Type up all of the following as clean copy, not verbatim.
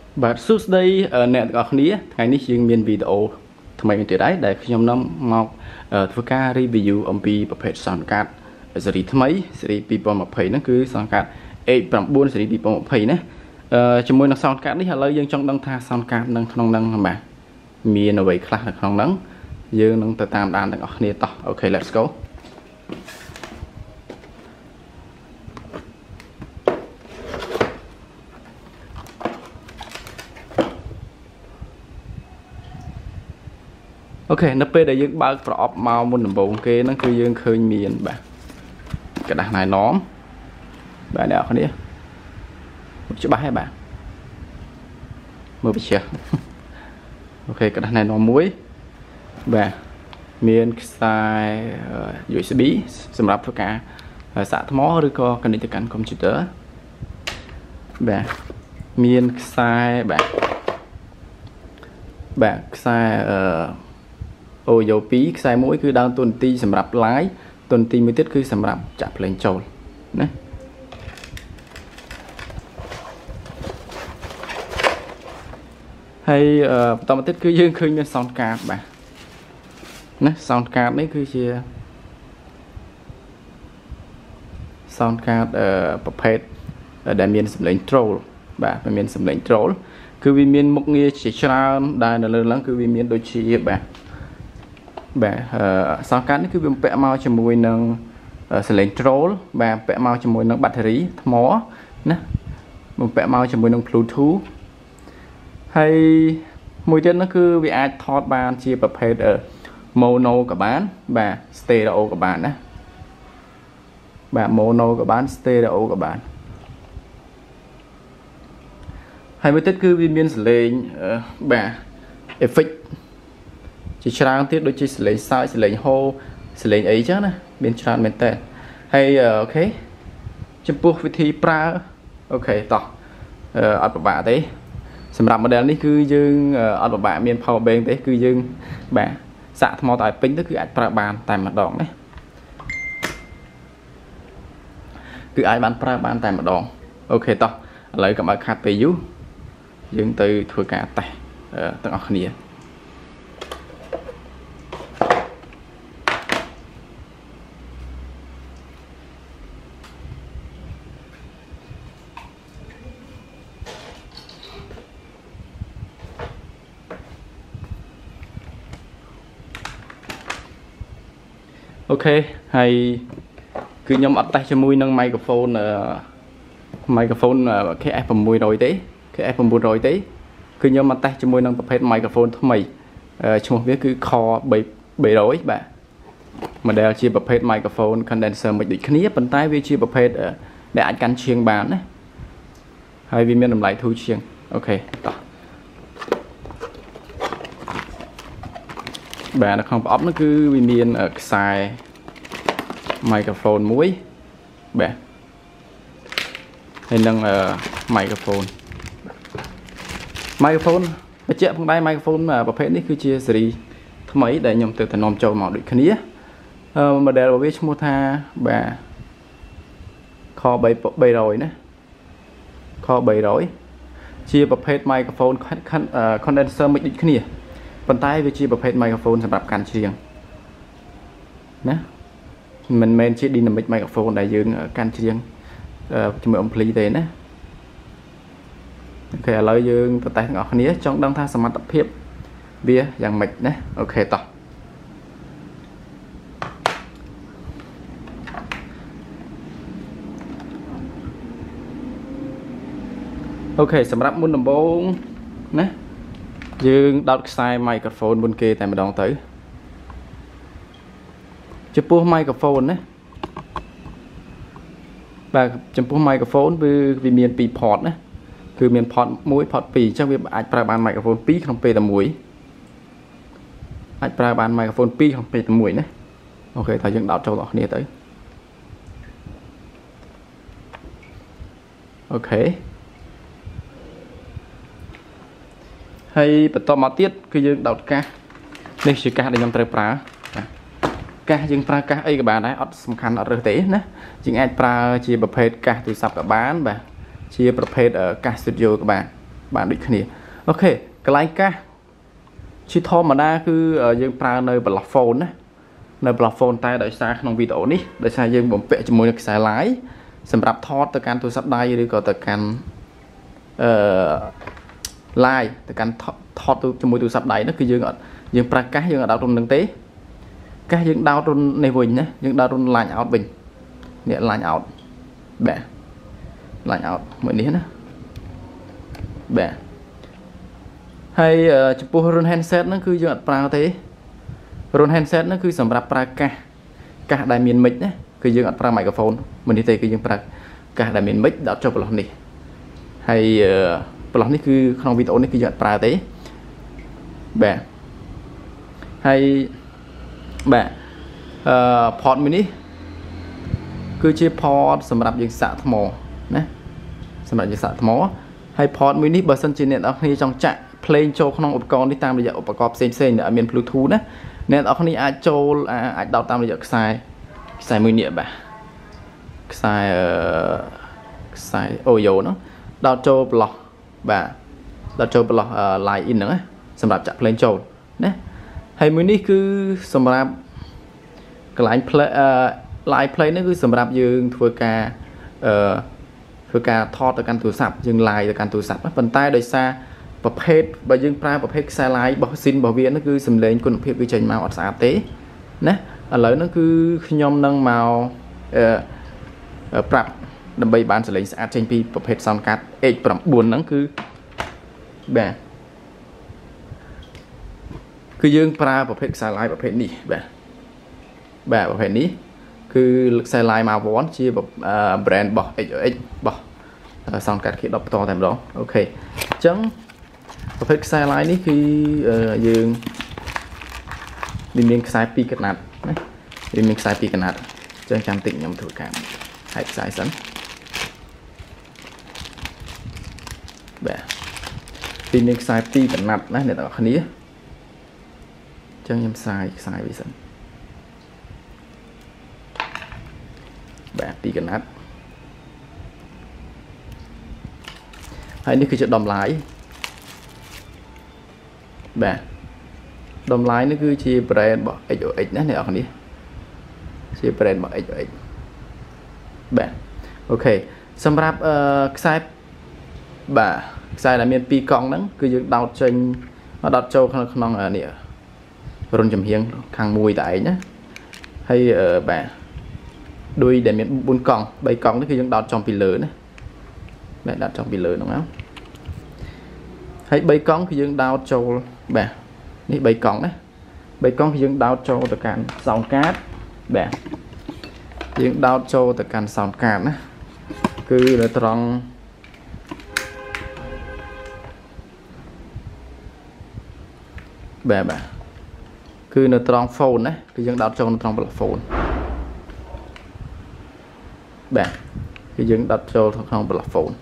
បាទសួស្តីអ្នកទាំងអស់គ្នាថ្ងៃនេះយើងមានវីដេអូថ្មីមួយទៀតហើយដែលខ្ញុំនាំមកធ្វើការ review អំពីប្រភេទ sound card ស៊េរីថ្មីស៊េរី2020ហ្នឹងគឺ sound card X9 ស៊េរី2020ណាជាមួយនឹង sound card នេះឥឡូវយើងចង់ដឹងថា sound card នឹងក្នុងហ្នឹងបាទមានអ្វីខ្លះនៅក្នុងហ្នឹងយើងនឹងទៅតាមដានទាំងអស់គ្នាតោះអូខេ let's goអូខេនៅពេលដែលយើងបើកប្រអប់មកមុនដំបូងគេហ្នឹងគឺយើងឃើញមានបាទกระดาษណៃឡមបាទអ្នកនរគ្នាច្បាស់ហើយបាទមើលវិជាអូខេกระดาษណៃឡមមួយបាទមានខ្សែ USB សម្រាប់ធ្វើការសាកថ្មឬក៏ connect ទៅកាន់ computer បាទមានខ្សែបាទខ្សែOYO 2ខ្សែមួយគឺដើមតួនាទីសម្រាប់ live តួនាទីមួយទៀតគឺសម្រាប់ចាក់ភ្លេងចូលណាហើយបន្តមកទៀតគឺយើងឃើញមាន sound card បាទណា sound card នេះគឺជា sound card ប្រភេទដែលមានសំឡេង troll បាទមានសំឡេង troll គឺវាមានមុខងារជាច្រើនដែលនៅលើឡើងគឺវាមានដូចជាបាទsound card នេះគឺវាពាក់មកជាមួយនឹងសលេង troll បាទពាក់មកជាមួយនឹងបាត់តេរីថ្មណាបំពាក់មកជាមួយនឹង Bluetooth ហើយមួយទៀតនោះគឺវាអាចថតបានជាប្រភេទ mono ក៏បានបាទ stereo ក៏បានណាបាទ mono ក៏បាន stereo ក៏បានហើយមួយទៀតគឺវាមានសលេងបាទ effect ជាច្រើនទៀតដូចជាសលេងសើចសលេងហូរសលេងអីចឹងណាមានច្រើនមែនតើហើយអូខេចំពោះវិធីប្រើអូខេតោះអត់ពិបាកទេសម្រាប់ model នេះគឺយើងអត់ពិបាកមាន power bank ទេគឺយើងបាទសាកថ្មទៅឲ្យពេញទៅគឺអាចប្រើបានតែម្ដងណាគឺអាចបានប្រើបានតែម្ដងអូខេតោះឥឡូវកុំឲ្យខាត់ពេលយូរយើងទៅធ្វើការតេស្តទាំងអស់គ្នាអូខេហើយគឺខ្ញុំអត់តេស្តជាមួយនឹង microphone KF600 ទេ KF900 ទេគឺខ្ញុំមកតេស្តជាមួយនឹងប្រភេទ microphone ថ្មីឈ្មោះវាគឺ Core 300បាទ model ជាប្រភេទ microphone condenser mic ដូចគ្នាប៉ុន្តែវាជាប្រភេទដែលអាចកាន់ឈៀងបានណាហើយវាមានតម្លៃធូរជាងអូខេតោះបាទនៅក្នុងប្រអប់នោះគឺវាមានខ្សែ microphone មួយបាទហើយនឹងmicrophone បញ្ជាក់ផងដែរ microphone ប្រភេទនេះគឺជាស៊េរីថ្មីដែលខ្ញុំទៅនាំចូលមកដូចគ្នាmodel របស់វាឈ្មោះថាបាទ Core 300ណា Core 300ជាប្រភេទ microphone condenser mic ដូចគ្នាប៉ុន្តែវាជាប្រភេទ microphone សម្រាប់កាន់ច្រៀងណាមិនមែនជា dynamic microphone ដែលយើងកាន់ច្រៀងជាមួយ ampli ទេណាអូខេឥឡូវយើងទៅតេស្តទាំងអស់គ្នាចង់ដឹងថាសមត្ថភាពវាយ៉ាងម៉េចណាអូខេតោះអូខេសម្រាប់មុនដំបូងណាយើងដោតខ្សែ microphone មុនគេតែម្ដងទៅចំពោះ microphone ណាបាទចំពោះ microphone វាមាន2 port ណាគឺមាន port 1 port 2អញ្ចឹងវាអាចប្រើបាន microphone 2ក្នុងពេលតែមួយអាចប្រើបាន microphone 2ក្នុងពេលតែមួយណាអូខេតើយើងដោតចូលដល់គ្នាទៅអូខេហើយបន្តមកទៀតគឺយើងដោតកាសនេះជាកាសដែលខ្ញុំត្រូវប្រើកាសយើងប្រើកាសអីក៏បានដែរអត់សំខាន់អត់រើសទេណាយើងអាចប្រើជាប្រភេទកាសទូរស័ព្ទក៏បានបាទជាប្រភេទកាស studio ក៏បាន bạn định khỉ ok cái lái cá chỉ thò mà đa cứ dương pra nơi bật phone á nơi bật phone tay đợi xa trong video ní đợi xa dương bấm vẽ cho môi cái xài lái sầm rạp thọt từ can tôi sắp đây đi có từ can like từ can thọt tôi cho môi tôi sắp đây nó cứ dương pra cá dương ở đâu trong thực tế cá dương đau trong này bình nhé dương đau trong lạnh out bình nè lạnh out bẻ lạnh out mới ní nữa bẻ hay chụp run handset nó cứ dương pra thế run handset nó cứ sầm rạp pra cá cả đại miền mic nhé cứ dương pra microphone mình đi thấy cứ dương pra cả đại miền mic đã cho blog này hay blog này cứ không video này cứ dương pra thế bẻ hay bẻ port mini cứ chia port sầm rạp dương xạ thmò nè sầm rạp dương xạ thmò hay port mini bờ sân trên nền ở khi trong chạy play cho khôngอุปกรณ์ที่ตามระยะอุปกรณ์เซ็นๆเนี่ยมีบลูทูธนะเนี่ยเอาคนนี้อาจโจอาจดาวตามระยะสายมือเนี่ยแบบสายโอโยเนาะดาวโจบล็อกแบบดาวโจบล็อกไลน์อินเนาะสำหรับจับเพลงโจเนี่ยให้มือนี้คือสำหรับไลน์เพลย์ไลน์เพลย์นี่คือสำหรับยืนทัวร์การทอดการตัวสับยืนไลน์การตัวสับนะphần tayโดยซาประเภทบางยังปลาประเภทสายไลน์บางซินบางเวียนนั่นคือสำเร็จคุณภาพวิจัยมาอัดสาเต้นะอะไรนั่นคือยอมนั่งมาปรับดำใบบานสายสะอาดเช่นปีประเภทซาวด์การ์ดเอกปรับบุญนั่นคือคือยังปลาประเภทสายไลน์ประเภทนี้แบบประเภทนี้คือสายไลน์มาวอนชีแบบแบรนด์บอกเอกบอกซาวด์การ์ดคิดดอกต่อแต่ละโอเคจังประเภทสายไลน์นี่คือยืงดินเมียงสายปีกระนาดนะดินเมียงสายปีกระนาดจะจำติ่งยำถูกการหายสายสันแบบดินเมียงสายปีกระนาดนะเนี่ยต่อคันนี้จะยำสายวิสันแบบปีกระนาดอันนี้คือจะดอมไลน์แบบดมไลน์นี่คือชีแบรนด์บอกเอกนะเนี่ยคนนี้ชีแบรนด์บอกเอกแบบโอเคสำหรับสายแบบสายละเมียนปีกองนั้นคือยังดาวเชนดาวโจขนมเนี่ยรุ่นจำเฮียงคางมวยtại nhé hayแบบđuôi để miền buôn còng bầy còngนี่คือยังดาวจอมปีเหลือนะแบบดาวจอมปีเหลือน้องเอ้าhay bầy con thì dương đào trâu bè ní bầy con đấy bầy con thì dương đào trâu từ cản sòng cát bè dương đào trâu từ cản sòng cát á cứ là tròn bè cứ là tròn phone đấy cứ dương đào trâu tròn bờ phone bè cứ dương đào trâu tròn bờ phone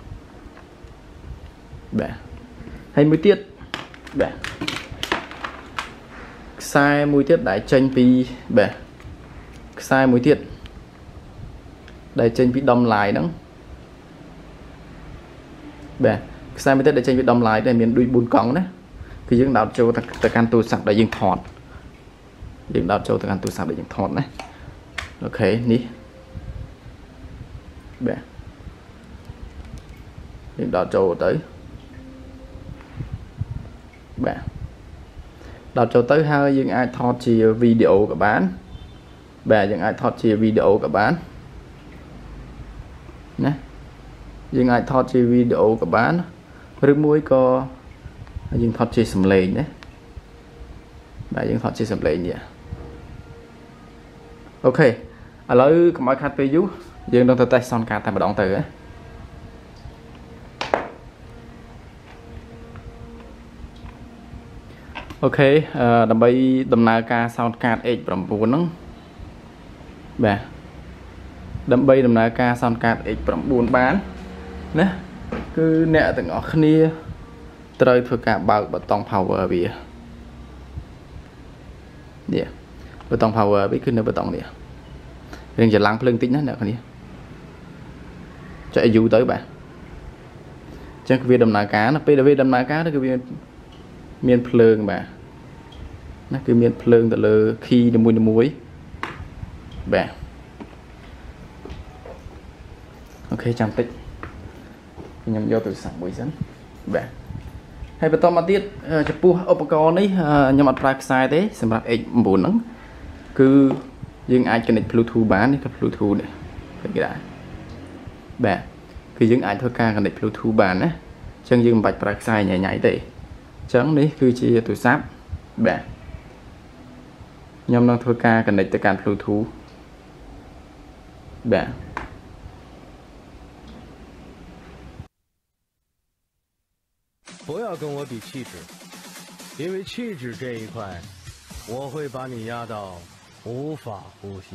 bè hay mũi tiết bẻ sai mũi tiết đại tranh pi bẻ sai mũi tiết đại tranh pi đâm lại đó bẻ sai mũi tiết đại tranh pi đâm lại đây miền đuôi bùn cong đấy cái dương đạo châu từ can tu sập đại dương thọt dương đạo châu từ can tu sập đại dương thọt đấy ok ní bẻ dương đạo châu tới bạn đọc cho tới hai những ai thọt chia video của bạn bà những ai thọt chia video của bạn nè những ai thọt chia video của bạn rừng muối có những thọt chia sầm lệ nhé bà những thọt chia sầm lệ nhỉ ok ở lối có mọi khách về dú dương đang tay son cả tại một động từ ấy ok ដើម្បីដំណើរការ sound card H9 ហ្នឹងបាទដើម្បីដំណើរការ sound card H9 បានណាគឺអ្នកទាំងអស់គ្នាត្រូវធ្វើការបើកប៊ូតុង power វានេះប៊ូតុង power វាគឺនៅប៊ូតុងនេះរៀងច្រឡំភ្លើងតិចណាអ្នកគ្នាចុច U ទៅបាទចឹងគឺវាដំណើរការណាពេលដែលវាដំណើរការគឺវាមានភ្លើងបាទណាគឺមានភ្លើងទៅលើ key នីមួយបាទអូខេចាំតិចខ្ញុំយកទូរស័ព្ទមួយសិនបាទហើយបន្តមកទៀតចំពោះឧបករណ៍នេះខ្ញុំអត់ប្រើខ្សែទេសម្រាប់ X9 ហ្នឹងគឺយើងអាច connect Bluetooth បាននេះគឺ Bluetooth នេះឃើញគេដែរបាទគឺយើងអាចធ្វើការ connect Bluetooth បានណាអញ្ចឹងយើងមិនបាច់ប្រើខ្សែញ៉ៃទេអញ្ចឹងនេះគឺជាទូរស័ព្ទបាទខ្ញុំនឹងធ្វើការ connect ទៅកាន់ Bluetooth បាទ不要跟我比气质，因为气质这一块，我会把你压到无法呼吸。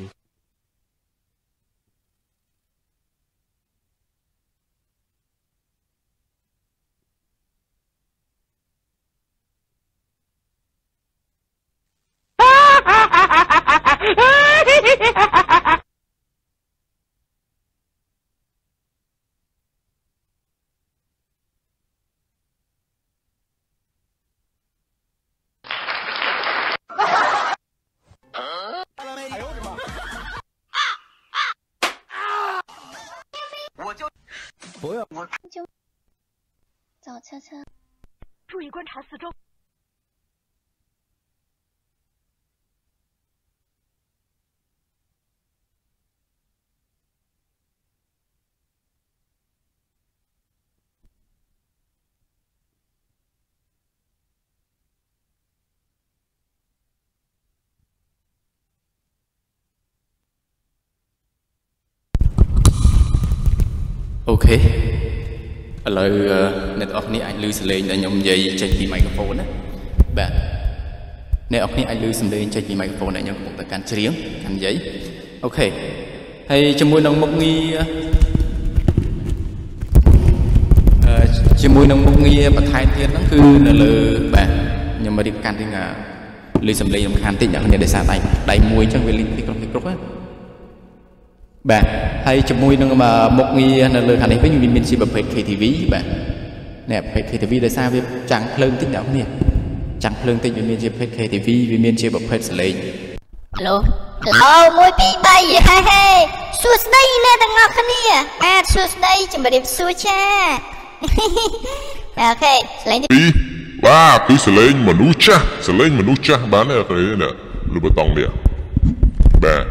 不要！ 找车车， 注意观察四周。 OK ឥឡូវអ្នកទាំងអស់គ្នាអាចឮសំឡេងដែលខ្ញុំនិយាយចេញពី microphone ណាបាទអ្នកទាំងអស់គ្នាអាចឮសំឡេងចេញពី microphone ដែលខ្ញុំកំពុងតែកាន់ច្រៀងកាន់និយាយអូខេហើយជាមួយនឹងមុខងារបន្ថែមទៀតហ្នឹងគឺនៅលើបាទខ្ញុំរៀបកាន់ទាំងឮសំឡេងរំខានតិចអ្នកគ្នាដោយសារដៃមួយអញ្ចឹងវាលីពីគ្រប់ណាបាទហើយជាមួយនឹងមុខងារនៅលើខាងនេះវិញមានជាប្រភេទ KTV បាទនេះប្រភេទ KTV ដោយសារវាចាំងភ្លើងតិចអ្នកគ្នាចាំងភ្លើងតិចវាមានជាប្រភេទ KTV វាមានជាប្រភេទសលេង Hello 1 2 3ហេហេសួស្ដីអ្នកទាំងអស់គ្នាបាទសួស្ដីជំរាបសួរចាអូខេសលេងបាទគឺសលេងមនុស្សចាស់បានទេអត់ទេនេះលើបតង់នេះបាទ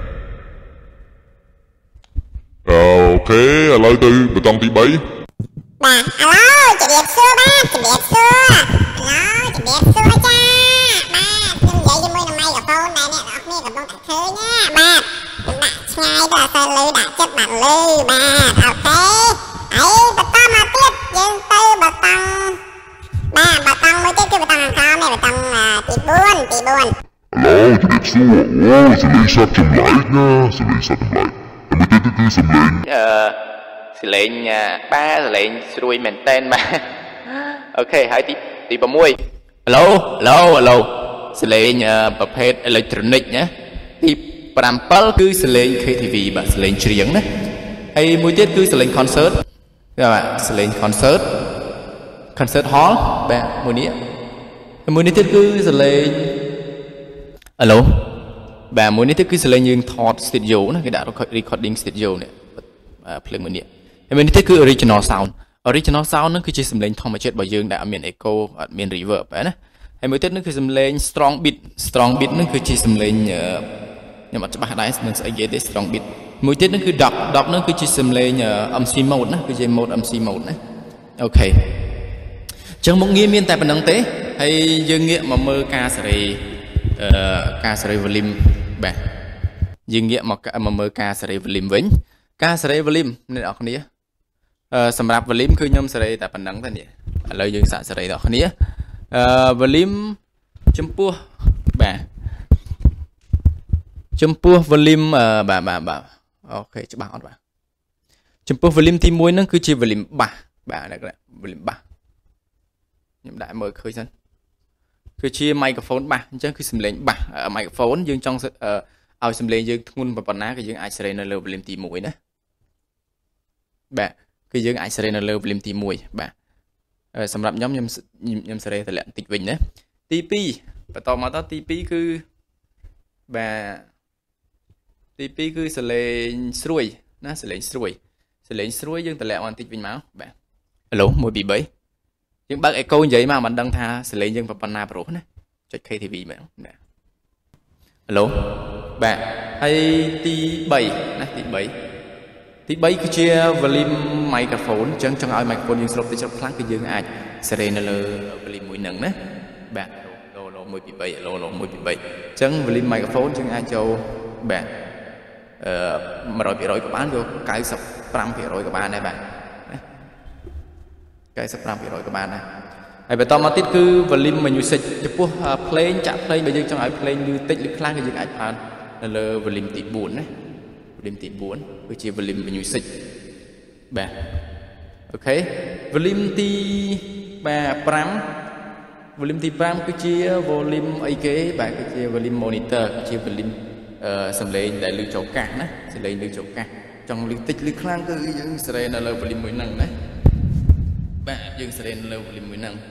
អូខេឥឡូវទៅបតង់ទី3បាទឥឡូវជំរាបសួរបាទជំរាបសួរឥឡូវជំរាបសួរចាបាទខ្ញុំនិយាយជាមួយនឹង microphone ដែលអ្នកនរគ្នាកំពុងតែឃើញណាបាទខ្ញុំដាក់ឆ្ងាយទៅអត់សូវលឺដាក់ចិត្តបាទលឺបាទអូខេហើយបន្តមកទៀតយើងទៅបតង់បាទបតង់មួយទៀតគឺបតង់អង្ករនេះបតង់ទី4ឥឡូវជំរាបសួរអូសលេងសត្វចម្លែកណាសលេងសត្វចម្លែកមួយទៀតគឺសំឡេងសលេងបាទសលេងស្រួយមែនតែនបាទអូខេហើយទី6ឡូសលេងប្រភេទអេឡិចត្រូនិកណាទី7គឺសលេង KTV បាទសលេងច្រៀងណាហើយមួយទៀតគឺសលេង concert បាទសលេង concert hall បាទមួយនេះទៀតគឺសលេងបាទមួយនេះទៀតគឺសលេងយើងថត studio ណាគេដាក់ recording studio នេះភ្លើងមួយនេះហើយមួយនេះទៀតគឺ original sound ហ្នឹងគឺជាសំឡេងធម្មជាតិរបស់យើងដែលអត់មាន echo អត់មាន reverb ណាហើយមួយទៀតនោះគឺសំឡេង strong beat ហ្នឹងគឺជាសំឡេងខ្ញុំអត់ច្បាស់ដែរនឹងស្អីគេទេ strong beat មួយទៀតនោះគឺ dub ហ្នឹងគឺជាសំឡេង MC mode ណាគឺជា mode MC mode ណាអូខេអញ្ចឹងមុខងារមានតែប៉ុណ្្នឹងទេហើយយើងងាកមកមើលការសេរី volume បាទយើងងាកមកមើលការសេរី volume វិញការសេរី volume អ្នកនរគ្នាសម្រាប់ volume គឺខ្ញុំសេរីតែប៉ុណ្្នឹងទេនេះឥឡូវយើងសាកសេរីដល់គ្នាvolume ចំពោះ volume បាទអូខេច្បាស់អត់បាទចំពោះ volume ទី1ហ្នឹងគឺជា volume bass បាទ volume bass ខ្ញុំដាក់មើលឃើញសិនគឺជា microphone បាសអញ្ចឹងគឺសំឡេងបាស microphone យើងចង់ឲ្យសំឡេងយើងធ្ងន់ប៉ុណ្ណាគឺយើងអាចសេរីនៅលើ volume ទី1ណាបាទគឺយើងអាចសេរីនៅលើ volume ទី1បាទសម្រាប់ខ្ញុំសេរីតម្លាក់បន្តិចវិញណាទី2បន្តមកដល់ទី2គឺបាទទី2គឺសលេងស្រួយណាសលេងស្រួយយើងតម្លាក់មកបន្តិចវិញមកបាទ Hello 1 2 3យើងបើកអេកូនិយាយមកមិនដឹងថាសលេងយើងប៉ុណ្ណាប្រុសណាចុច KTV មែនបាទ Hello បាទហើយទី3ណាទី3គឺជា volume microphone អញ្ចឹងចង់ឲ្យ microphone យើងស្រុបតិចស្រុបខ្លាំងគឺយើងអាចសេរីនៅលើ volume មួយហ្នឹងណាបាទឡូ1 2 3ឡូ1 2 3អញ្ចឹង volume microphone យើងអាចចូលបាទ100% ក៏បានយក 95% ក៏បានដែរបាទ 95% ក៏បានដែរហើយបន្តមកទៀតគឺ volume music ចំពោះ plane ចាក់ plane បើយើងចង់ឲ្យ plane ឮតិចឬខ្លាំងគឺយើងអាចប្រើនៅលើ volume ទី4ណា volume ទី4គឺជា volume music បាទអូខេ volume ទី5 volume ទី5គឺជា volume អីគេបាទគឺជា volume monitor គឺជា volume សំឡេងដែលឮចូលកាសណាសំឡេងឮចូលកាសចង់ឮតិចឬខ្លាំងគឺយើងសេរីនៅលើ volume មួយហ្នឹងណាបាទយើងសេរីនៅលើ volume មួយហ្នឹង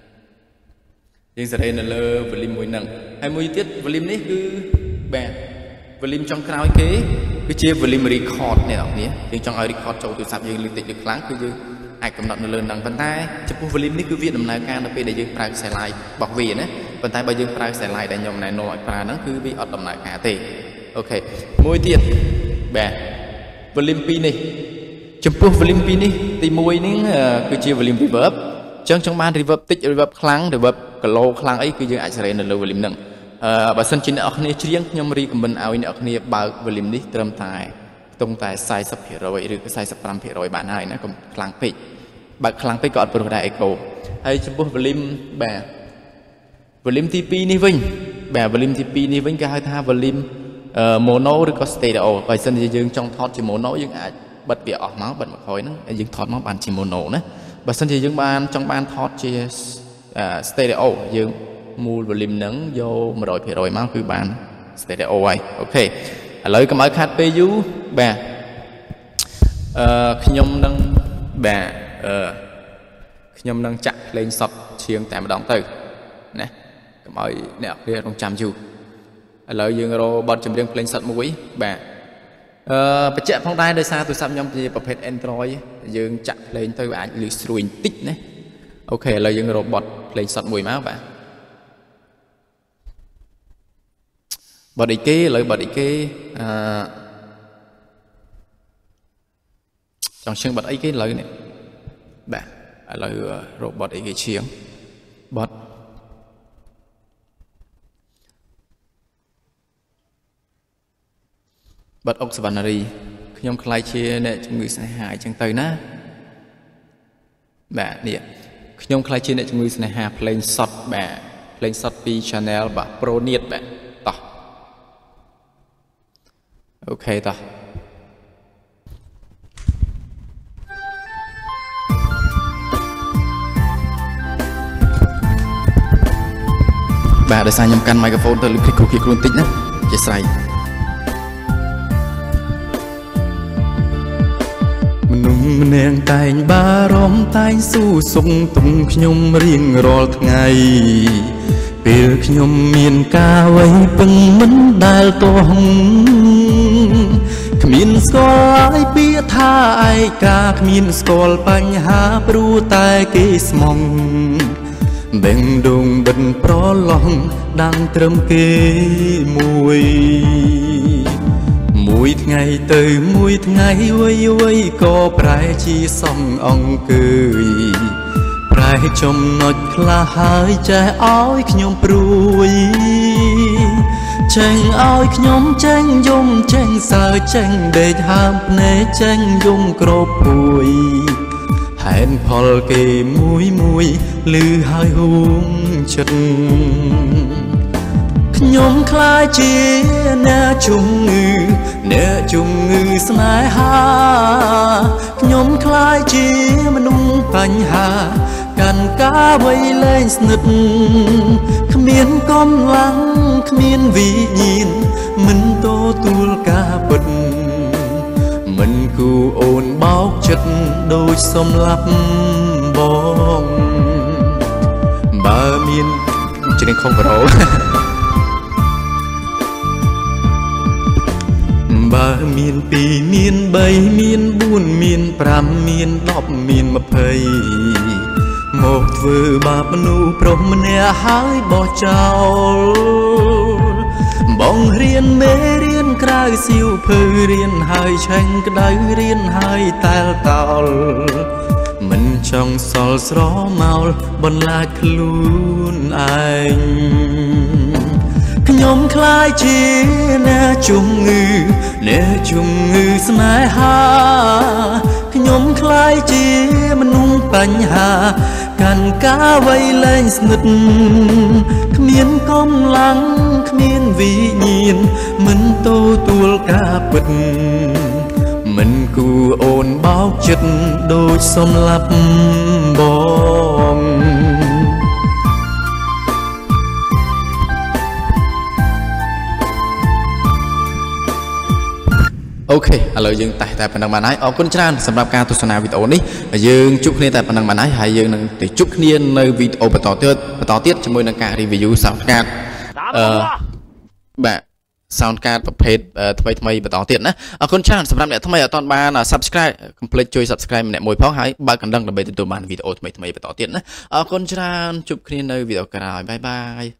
ហើយមួយទៀត volume នេះគឺបាទ volume ចុងក្រោយគេគឺជា volume record នេះអ្នកនរយើងចង់ឲ្យ record ចូលទូរស័ព្ទយើងឮតិចឬខ្លាំងគឺយើងអាចកំណត់នៅលើហ្នឹងប៉ុន្តែចំពោះ volume នេះគឺវាដំណើរការនៅពេលដែលយើងប្រើខ្សែ line របស់វាណាប៉ុន្តែបើយើងប្រើខ្សែ line ដែលខ្ញុំណែនាំឲ្យប្រើហ្នឹងគឺវាអត់ដំណើរការទេអូខេមួយទៀតបាទ volume 2នេះចំពោះ volume 2នេះទី1នេះគឺជា volume reverb អញ្ចឹងចង់បាន reverb តិច reverb ខ្លាំង reverb គីឡូខ្លាំងអីគឺយើងអាចសេរីនៅលើ volume ហ្នឹងបើសិនជាអ្នកនរគ្នាច្រៀងខ្ញុំរីកមិនឲ្យអ្នកនរគ្នាបើក volume នេះត្រឹមតែខ្ទង់តែ 40% ឬក៏ 45% បានហើយណាកុំខ្លាំងពេកបើកខ្លាំងពេកក៏អត់ព្រោះដែរ echo ហើយចំពោះ volume បាទ volume ទី2នេះវិញបាទ volume ទី2នេះវិញគេហៅថា volume mono ឬក៏ stereo បើសិនជាយើងចង់ថតជា mono យើងអាចបិទវាអស់មកបិទមកក្រោយហ្នឹងហើយយើងថតមកបានជា mono ណាបើសិនជាយើងចង់បានថតជា stereo យើងមូល volume ហ្នឹងយក 100% មកគឺបាន stereo ហើយអូខេឥឡូវកុំឲ្យខាត់ពេលយូរបាទខ្ញុំនឹងបាទខ្ញុំនឹងចាក់ភ្លេងសតឈៀងតែម្ដងទៅណាកុំឲ្យអ្នកគ្នារងចាំយូរឥឡូវយើងរកបទចម្រៀងភ្លេងសតមួយបាទបញ្ជាក់ផងដែរដោយសារទូរស័ព្ទខ្ញុំជាប្រភេទ Android យើងចាក់ភ្លេងទៅអាចលឺស្រួយបន្តិចណាអូខេឥឡូវយើងរកបទភ្លេងសតមួយមកបាទបទអីគេឥឡូវបទអីគេចង់ឈៀងបទអីគេឥឡូវនេះបាទឥឡូវរកបទអីគេឈៀងបទអុកសវណ្ណារីខ្ញុំខ្លាយជាអ្នកជំងឺស្នេហាអញ្ចឹងទៅណាបាទនេះខ្ញុំខ្លាយជាអ្នកជំងឺស្នេហាភ្លេងសតបាទភ្លេងសតពី channel បាទ Pro Niat បាទតោះអូខេតោះបាទដោយសារខ្ញុំកាន់ microphone ទៅលឺគ្រូខ្លួនតិចណាជាស្រ័យមនុស្សម្នាក់តែងបារម្ភតែងស៊ូសុខទុំខ្ញុំរៀងរាល់ថ្ងៃពេលខ្ញុំមានការអ្វីពឹងមិនដែលទាស់គ្មានស្គាល់ឲ្យពាក្យថាឯកាគ្មានស្គាល់បញ្ហាព្រោះតែគេស្មងបេងដងបិទប្រឡងដាំត្រឹមគេមួយថ្ងៃទៅមួយថ្ងៃវ័យក៏ប្រែជាសំអង្គើយប្រែចំណុចខ្លះហើយចេះឲ្យខ្ញុំព្រួយចេញឲ្យខ្ញុំចេញយំចេញសើចេញដេកហើមភ្នែកចេញយំក្របពួយហេតុផលគេមួយលឺហើយហួងចិត្តខ្ញុំខ្លាចជាអ្នកជំងឺស្នេហាខ្ញុំខ្លាចជាមនុស្សបញ្ហាកាន់ការវ័យលែងស្និទ្ធគ្មានកម្លាំងគ្មានវិញ្ញាណមិនទទួលការពិតមិនគូអូនបោកចិត្តដូចសំឡាប់បងមានច្រៀងខុសប្រូបើមាន2មាន3មាន4មាន5មាន10មាន20មកធ្វើបាបមនុស្សប្រុសម្នាក់ហើយបោះចោលបងរៀនមេរៀនក្រៅសៀវភៅរៀនហើយឆេងក្តៅរៀនហើយតែលតោលមិនចង់សល់ស្រមោលបន្លាចខ្លួនឯងខ្ញុំខ្លាចជាអ្នកជំងឺអ្នកជំងឺស្នេហាខ្ញុំខ្លាចជាមនុស្សបញ្ហាកាន់ការវៃលែងស្និទ្ធគ្មានកម្លាំងគ្មានវិញ្ញាណមិនទទួលការពិតមិនគួរអូនបោកចិត្តដូចសំឡាប់បងអូខេឥឡូវយើងតែប៉ុណ្្នឹងបានហើយអរគុណច្រើនសម្រាប់ការទស្សនាវីដេអូនេះយើងជួបគ្នាតែប៉ុណ្្នឹងបានហើយយើងនឹងទៅជួបគ្នានៅវីដេអូបន្តទៀតជាមួយនឹងការ review sound card បាទ sound card ប្រភេទថ្មីបន្តទៀតណាអរគុណច្រើនសម្រាប់អ្នកថ្មីអត់ទាន់បាន subscribe កុំភ្លេចជួយ subscribe ម្នាក់មួយផងហើយបើកកណ្ដឹងដើម្បីទទួលបានវីដេអូថ្មីបន្តទៀតណាអរគុណច្រើនជួបគ្នានៅវីដេអូក្រោយបាយបាយ